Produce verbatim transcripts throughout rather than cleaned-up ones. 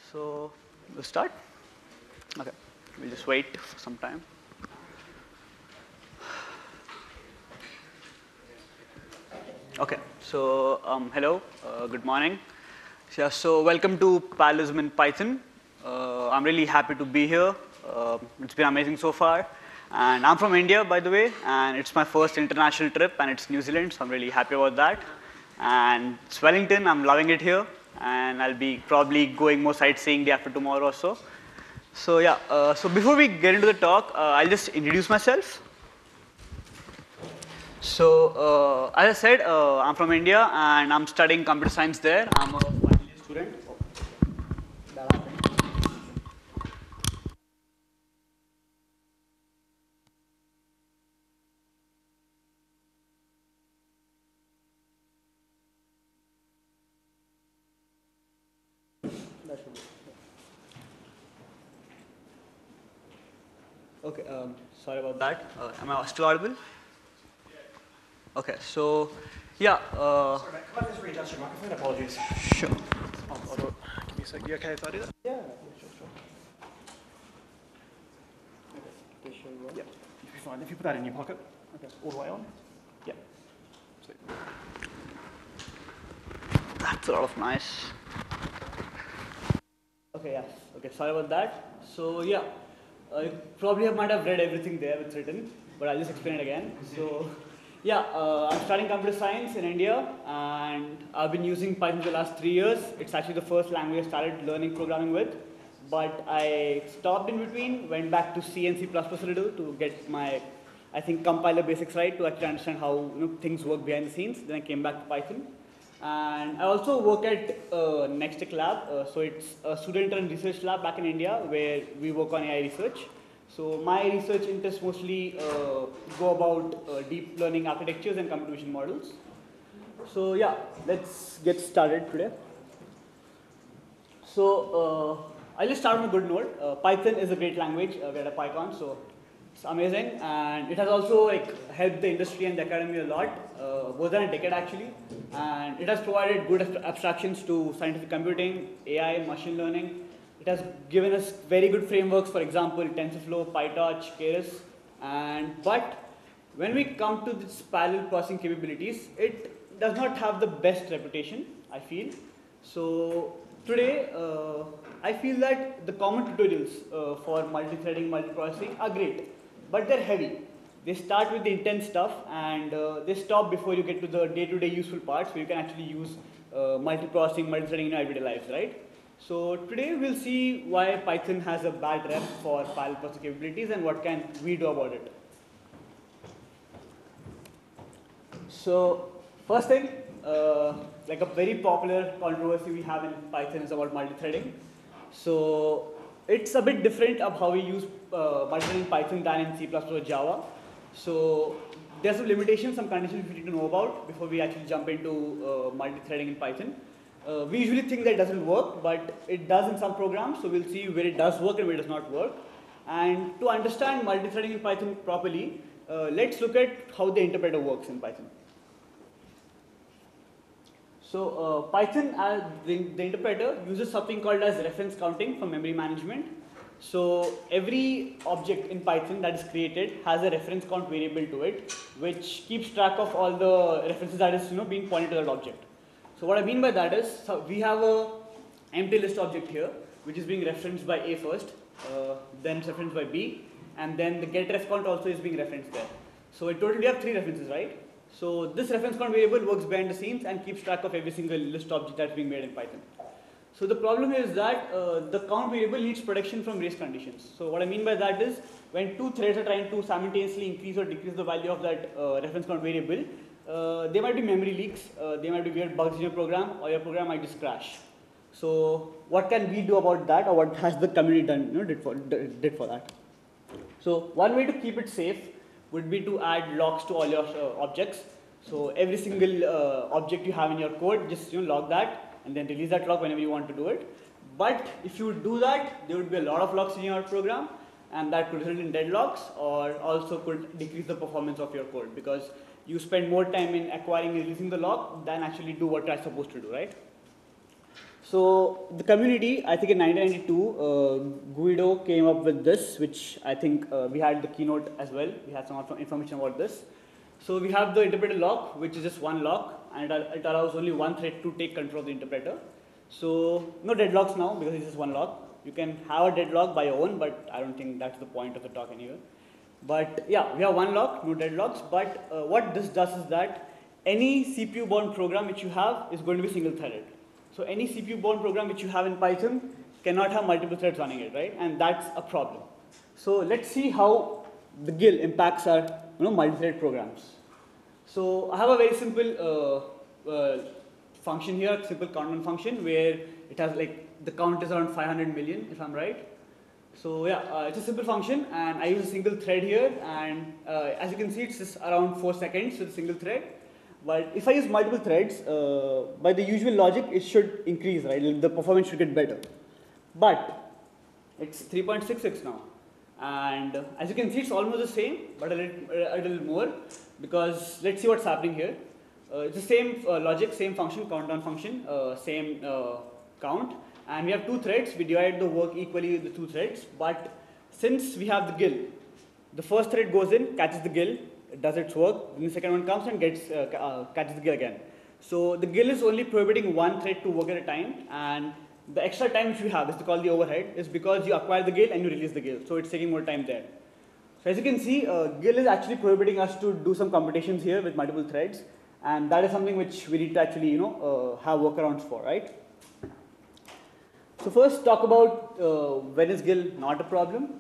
So we'll start. Okay, we'll just wait for some time. Okay, so um, hello, uh, good morning. Yeah, so welcome to Parallelism in Python. Uh, I'm really happy to be here. Uh, it's been amazing so far. And I'm from India, by the way, and it's my first international trip, and it's New Zealand, so I'm really happy about that. And it's Wellington, I'm loving it here, and I'll be probably going more sightseeing day after tomorrow or so. So yeah, uh, so before we get into the talk, uh, I'll just introduce myself. So uh, as I said, uh, I'm from India, and I'm studying computer science there. I'm a final year student. That happened. That should be. Okay, um, sorry about that. Uh, am I still audible? Okay, so yeah. Uh, Sorry, mate, can I just readjust your microphone? Apologies. Sure. I'll, I'll do it. Give me a sec. You okay if I do that? Yeah, sure, sure. Okay, sure you Yeah, you'll be fine. If you put that in your pocket, Okay. all the way on. Yeah. Sweet. That's a lot of nice. Okay, yeah. Okay, sorry about that. So yeah, uh, you probably might have read everything there it's written, but I'll just explain it again. So yeah, uh, I'm studying computer science in India, and I've been using Python for the last three years. It's actually the first language I started learning programming with, but I stopped in between, went back to C and C plus plus a little to get my, I think, compiler basics right to actually understand how you know, things work behind the scenes. Then I came back to Python. And I also work at uh, Nextech Lab, uh, so it's a student-run research lab back in India where we work on A I research. So my research interests mostly uh, go about uh, deep learning architectures and computer vision models. So yeah, let's get started today. So uh, I'll just start on a good note. Uh, Python is a great language. Uh, we're at Pycon, so it's amazing, and it has also like helped the industry and the academy a lot, uh, more than a decade actually. And it has provided good abstractions to scientific computing, A I, machine learning. It has given us very good frameworks, for example, TensorFlow, PyTorch, Keras. And but when we come to this parallel processing capabilities, it does not have the best reputation, I feel. So today, uh, I feel that the common tutorials uh, for multithreading, multiprocessing are great, but they're heavy. They start with the intense stuff, and uh, they stop before you get to the day-to-day useful parts where you can actually use uh, multiprocessing, multithreading in your everyday lives, right? So today we'll see why Python has a bad rep for parallel processing capabilities and what can we do about it. So first thing, uh, like a very popular controversy we have in Python is about multithreading. So it's a bit different of how we use uh, multithreading in Python than in C plus plus or Java. So there's some limitations, some conditions we need to know about before we actually jump into uh, multithreading in Python. Uh, we usually think that it doesn't work, but it does in some programs, so we'll see where it does work and where it does not work. And to understand multithreading in Python properly, uh, let's look at how the interpreter works in Python. So uh, Python, as the, the interpreter, uses something called as reference counting for memory management. So every object in Python that is created has a reference count variable to it, which keeps track of all the references that is you know being pointed to that object. So what I mean by that is, so we have a empty list object here, which is being referenced by A first, uh, then referenced by B, and then the get ref count also is being referenced there. So in total we have three references, right? So this reference count variable works behind the scenes and keeps track of every single list object that's being made in Python. So the problem is that uh, the count variable needs protection from race conditions. So what I mean by that is, when two threads are trying to simultaneously increase or decrease the value of that uh, reference count variable, uh, there might be memory leaks, uh, there might be weird bugs in your program, or your program might just crash. So what can we do about that, or what has the community done, you know, did for did for that? So one way to keep it safe would be to add locks to all your uh, objects. So every single uh, object you have in your code, just you know, log that, and then release that lock whenever you want to do it. But if you do that, there would be a lot of locks in your program, and that could result in deadlocks, or also could decrease the performance of your code, because you spend more time in acquiring and releasing the lock than actually do what you're supposed to do, right? So the community, I think in nineteen ninety-two, uh, Guido came up with this, which I think uh, we had the keynote as well. We had some information about this. So we have the interpreter lock, which is just one lock, and it, it allows only one thread to take control of the interpreter. So no deadlocks now because it's just one lock. You can have a deadlock by your own, but I don't think that's the point of the talk anyway. But yeah, we have one lock, no deadlocks. But uh, what this does is that any C P U-bound program which you have is going to be single-threaded. So any C P U-bound program which you have in Python cannot have multiple threads running it, right? And that's a problem. So let's see how the G I L impacts our you know, multi-thread programs. So I have a very simple uh, uh, function here, simple countdown function, where it has like the count is around five hundred million, if I'm right. So yeah, uh, it's a simple function, and I use a single thread here, and uh, as you can see, it's just around four seconds with a single thread. But if I use multiple threads, uh, by the usual logic, it should increase, right? The performance should get better. But it's three point six six now. And uh, as you can see, it's almost the same, but a little, a little more, because let's see what's happening here. Uh, it's the same uh, logic, same function, countdown function, uh, same uh, count. And we have two threads. We divide the work equally with the two threads. But since we have the G I L, the first thread goes in, catches the G I L, it does its work, then the second one comes and gets uh, uh, catches the G I L again. So the G I L is only prohibiting one thread to work at a time, and the extra time which we have is called the overhead, is because you acquire the G I L and you release the G I L, so it's taking more time there. So as you can see, uh, G I L is actually prohibiting us to do some computations here with multiple threads, and that is something which we need to actually you know uh, have workarounds for, right? So first talk about uh, when is G I L not a problem.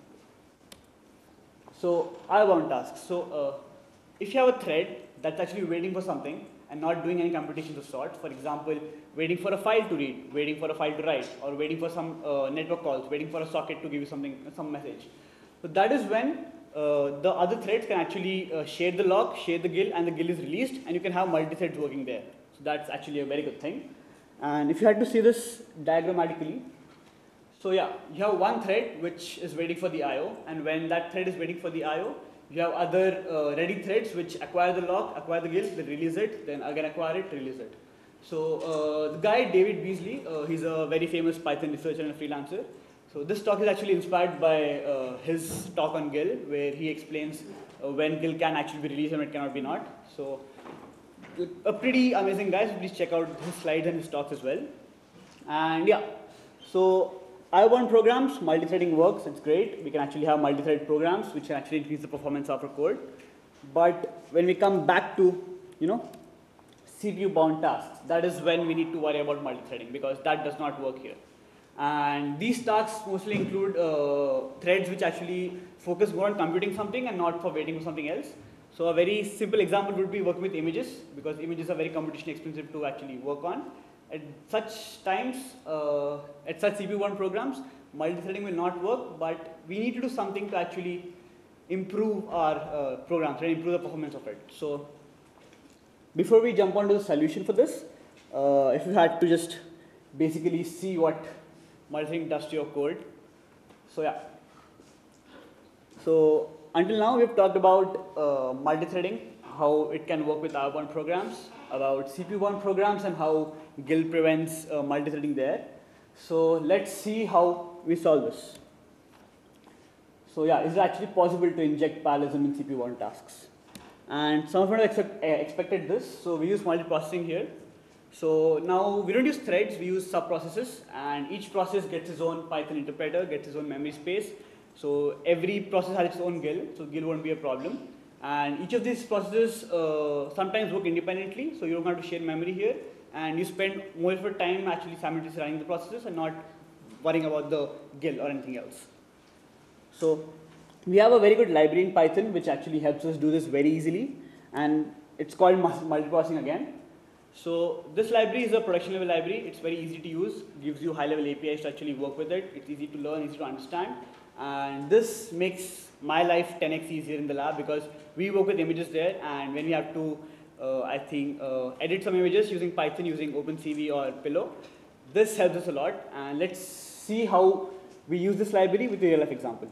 So I have one task. So uh, if you have a thread that's actually waiting for something and not doing any computations of sorts, for example, waiting for a file to read, waiting for a file to write, or waiting for some uh, network calls, waiting for a socket to give you something, some message. So that is when uh, the other threads can actually uh, share the lock, share the G I L, and the G I L is released, and you can have multi-threads working there. So that's actually a very good thing. And if you had to see this diagrammatically, so yeah, you have one thread which is waiting for the I O, and when that thread is waiting for the I O, you have other uh, ready threads which acquire the lock, acquire the G I L, then release it, then again acquire it, release it. So uh, the guy David Beasley, uh, he's a very famous Python researcher and a freelancer. So this talk is actually inspired by uh, his talk on G I L, where he explains uh, when G I L can actually be released and it cannot be not. So a pretty amazing guy, so please check out his slides and his talks as well. And yeah, so I O bound programs, multi-threading works, it's great. We can actually have multi-thread programs which can actually increase the performance of our code. But when we come back to, you know, C P U-bound tasks, that is when we need to worry about multi-threading, because that does not work here. And these tasks mostly include uh, threads which actually focus more on computing something and not for waiting for something else. So a very simple example would be working with images, because images are very computationally expensive to actually work on. At such times, uh, at such C P U-bound programs, multi-threading will not work, but we need to do something to actually improve our uh, programs and improve the performance of it. So before we jump on to the solution for this, uh, if you had to just basically see what multi-threading does to your code. So yeah. So until now, we've talked about uh, multi-threading, how it can work with I O bound programs, about C P U-bound programs, and how G I L prevents uh, multi-threading there. So let's see how we solve this. So yeah, is it actually possible to inject parallelism in C P U-bound tasks? And some of you have expect, uh, expected this, so we use multiprocessing here. So now we don't use threads, we use sub-processes, and each process gets its own Python interpreter, gets its own memory space. So every process has its own G I L, so G I L won't be a problem. And each of these processes uh, sometimes work independently, so you don't have to share memory here, and you spend more of your time actually simultaneously running the processes and not worrying about the G I L or anything else. So we have a very good library in Python which actually helps us do this very easily, and it's called multiprocessing again. So this library is a production level library. It's very easy to use, gives you high level A P Is to actually work with it. It's easy to learn, easy to understand, and this makes my life ten X easier in the lab, because we work with images there, and when we have to, uh, I think, uh, edit some images using Python, using OpenCV or Pillow, this helps us a lot. And let's see how we use this library with a real life example.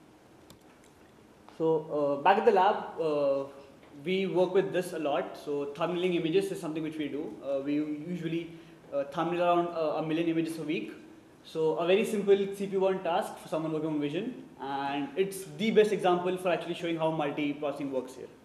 So uh, back at the lab, uh, we work with this a lot. So thumbnailing images is something which we do. Uh, we usually uh, thumbnail around uh, a million images a week. So a very simple C P U born task for someone working on vision, and it's the best example for actually showing how multiprocessing works here.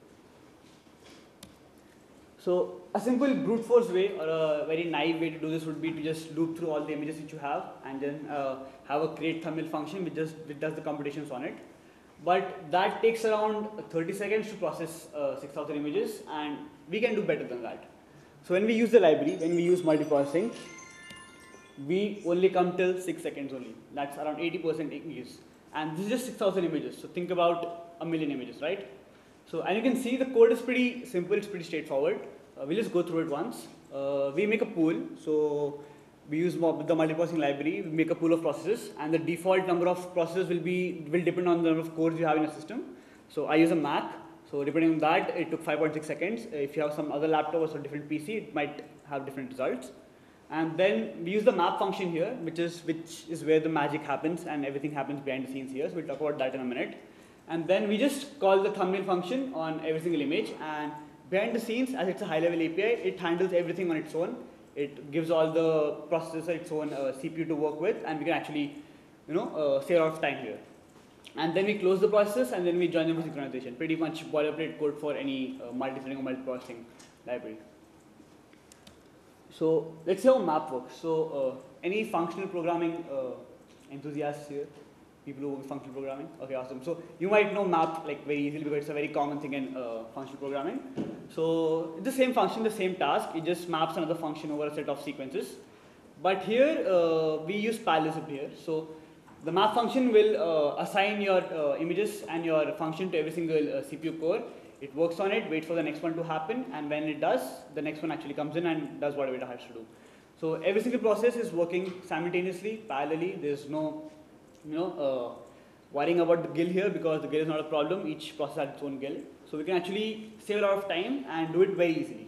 So a simple brute force way or a very naive way to do this would be to just loop through all the images which you have and then uh, have a create thumbnail function which just which does the computations on it. But that takes around thirty seconds to process uh, six thousand images, and we can do better than that. So when we use the library, when we use multiprocessing, we only come till six seconds only. That's around eighty percent increase. And this is just six thousand images. So think about a million images, right? So, and you can see the code is pretty simple, it's pretty straightforward. Uh, we'll just go through it once. Uh, we make a pool. So we use the multiprocessing library, we make a pool of processes, and the default number of processes will be will depend on the number of cores you have in your system. So I use a Mac. So depending on that, it took five point six seconds. If you have some other laptop or some different P C, it might have different results. And then we use the map function here, which is which is where the magic happens and everything happens behind the scenes here. So we'll talk about that in a minute. And then we just call the thumbnail function on every single image, and behind the scenes, as it's a high-level A P I, it handles everything on its own. It gives all the processor its own uh, C P U to work with, and we can actually, you know, uh, save a lot of time here. And then we close the process, and then we join them with synchronization. Pretty much boilerplate code for any uh, multi-threading or multiprocessing library. So let's see how map works. So uh, any functional programming uh, enthusiasts here? People who work with functional programming? Okay, awesome. So you might know map like very easily because it's a very common thing in uh, functional programming. So it's the same function, the same task. It just maps another function over a set of sequences. But here uh, we use parallelism here. So the map function will uh, assign your uh, images and your function to every single uh, C P U core. It works on it, waits for the next one to happen, and when it does, the next one actually comes in and does whatever it has to do. So every single process is working simultaneously, parallelly. There's no, you know, uh, worrying about the G I L here because the G I L is not a problem. Each process has its own G I L. So we can actually save a lot of time and do it very easily.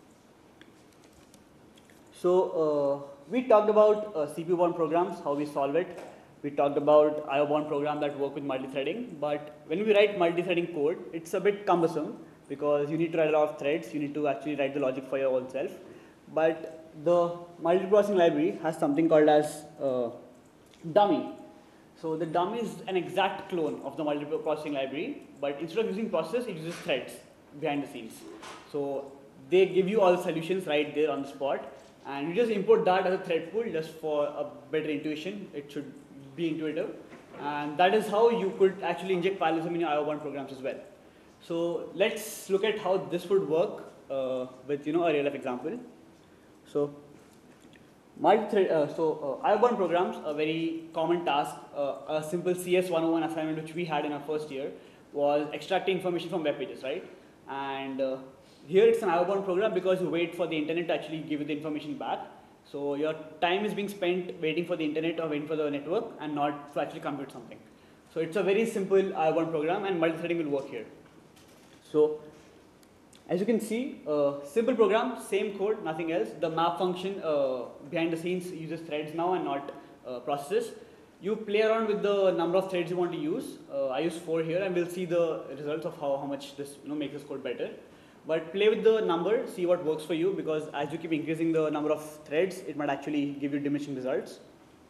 So uh, we talked about uh, C P U-bound programs, how we solve it. We talked about I O-bound programs that work with multi-threading, but when we write multi-threading code, it's a bit cumbersome because you need to write a lot of threads, you need to actually write the logic for your own self. But the multiprocessing library has something called as uh, dummy. So the dummy is an exact clone of the multiprocessing library, but instead of using process, it uses threads behind the scenes. So they give you all the solutions right there on the spot, and you just import that as a thread pool just for a better intuition. It should be intuitive, and that is how you could actually inject parallelism in your I O-bound programs as well. So let's look at how this would work uh, with you know a real life example. So multi-thread, uh, so uh, I O-bound programs, a very common task, uh, a simple C S one oh one assignment which we had in our first year was extracting information from web pages, right? And uh, here it's an I O-bound program because you wait for the internet to actually give you the information back. So your time is being spent waiting for the internet or waiting for the network and not to actually compute something. So it's a very simple I O-bound program, and multi-threading will work here. So as you can see, uh, simple program, same code, nothing else. The map function uh, behind the scenes uses threads now and not uh, processes. You play around with the number of threads you want to use. Uh, I use four here, and we'll see the results of how, how much this you know, makes this code better. But play with the number, see what works for you, because as you keep increasing the number of threads, it might actually give you diminishing results.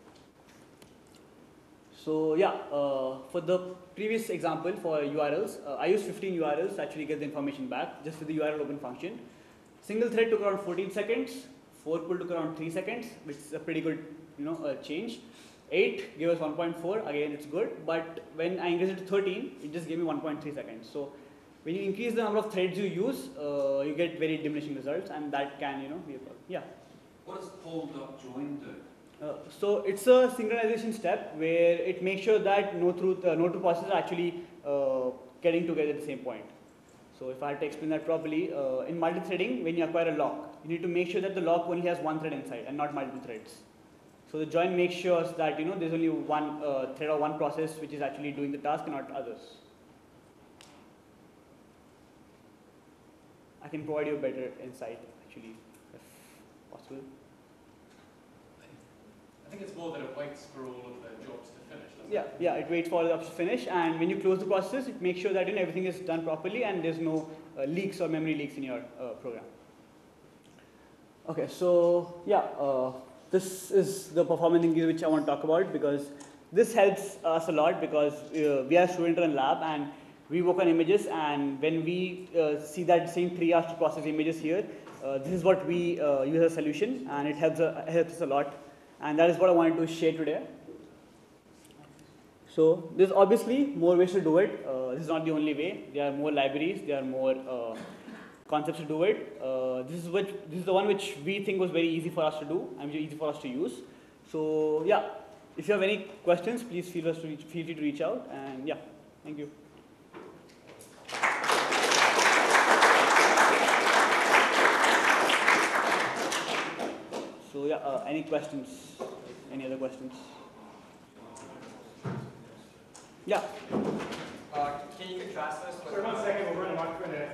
So yeah, uh, for the previous example for U R Ls, uh, I used fifteen U R Ls to actually get the information back, just with the U R L open function. Single thread took around fourteen seconds, four pull took around three seconds, which is a pretty good you know, uh, change. eight gave us one point four, again it's good, but when I increased it to thirteen, it just gave me one point three seconds. So when you increase the number of threads you use, uh, you get very diminishing results, and that can, you know, be a problem. Yeah. What does pull.join do? Uh, so it's a synchronization step where it makes sure that no, truth, uh, no two processes are actually uh, getting together at the same point. So if I had to explain that properly, uh, in multi-threading, when you acquire a lock, you need to make sure that the lock only has one thread inside and not multiple threads. So the join makes sure that you know there's only one uh, thread or one process which is actually doing the task and not others. I can provide you a better insight, actually, if possible. I think it's more that it waits for all of the jobs to finish, doesn't Yeah, it? yeah, it waits for all the jobs to finish, and when you close the process, it makes sure that you know, everything is done properly and there's no uh, leaks or memory leaks in your uh, program. Okay, so yeah, uh, this is the performance increase which I want to talk about, because this helps us a lot, because uh, we are student-run lab and we work on images, and when we uh, see that same three hours to process images here, uh, this is what we uh, use as a solution, and it helps, uh, helps us a lot, and that is what I wanted to share today. So there's obviously more ways to do it. Uh, this is not the only way. There are more libraries. There are more uh, concepts to do it. Uh, this is which this is the one which we think was very easy for us to do and easy for us to use. So yeah, if you have any questions, please feel free to reach, feel free to reach out. And yeah, thank you. So yeah, uh, any questions? Any other questions? Yeah. Uh, can you contrast this with... Sorry, one second, we'll run a microphone there.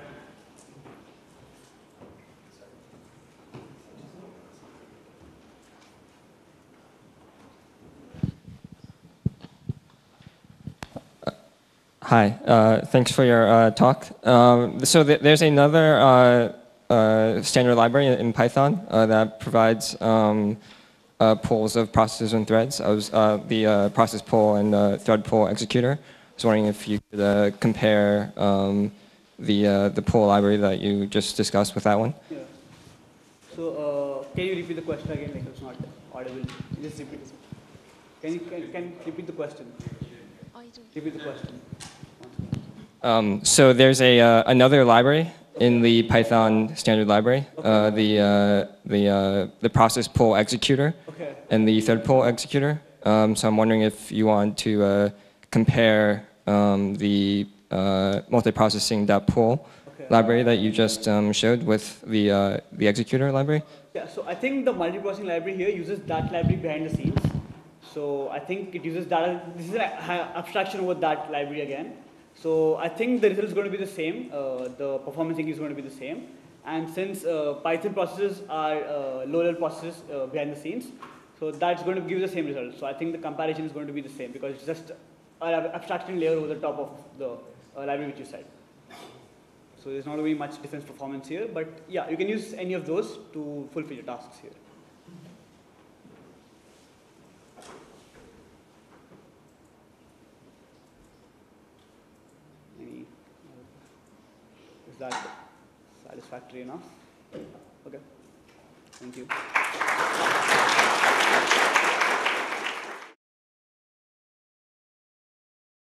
Hi, uh, thanks for your uh, talk. Um, so th there's another uh, uh, standard library in Python uh, that provides um, uh, pools of processes and threads. I was uh, the uh, process pool and uh, thread pool executor. I was wondering if you could uh, compare um, the uh, the pool library that you just discussed with that one. Yeah. So uh, can you repeat the question again? Like it's not audible. Just repeat it. Can you can, can repeat the question? Repeat the question. Um, so there's a uh, another library in the Python standard library, Okay. uh, the uh, the uh, the process pool executor, Okay. and the thread pool executor. Um, so I'm wondering if you want to uh, compare um, the uh, multiprocessing.pool Okay. library that you just um, showed with the uh, the executor library. Yeah. So I think the multiprocessing library here uses that library behind the scenes. So I think it uses that. This is an abstraction over that library again. So I think the result is going to be the same. Uh, the performance increase is going to be the same. And since uh, Python processes are uh, low-level processes uh, behind the scenes, so that's going to give the same result. So I think the comparison is going to be the same, because it's just an abstraction layer over the top of the uh, library which you said. So there's not going to be much difference performance here. But yeah, you can use any of those to fulfill your tasks here. Is that satisfactory enough? Okay. Thank you.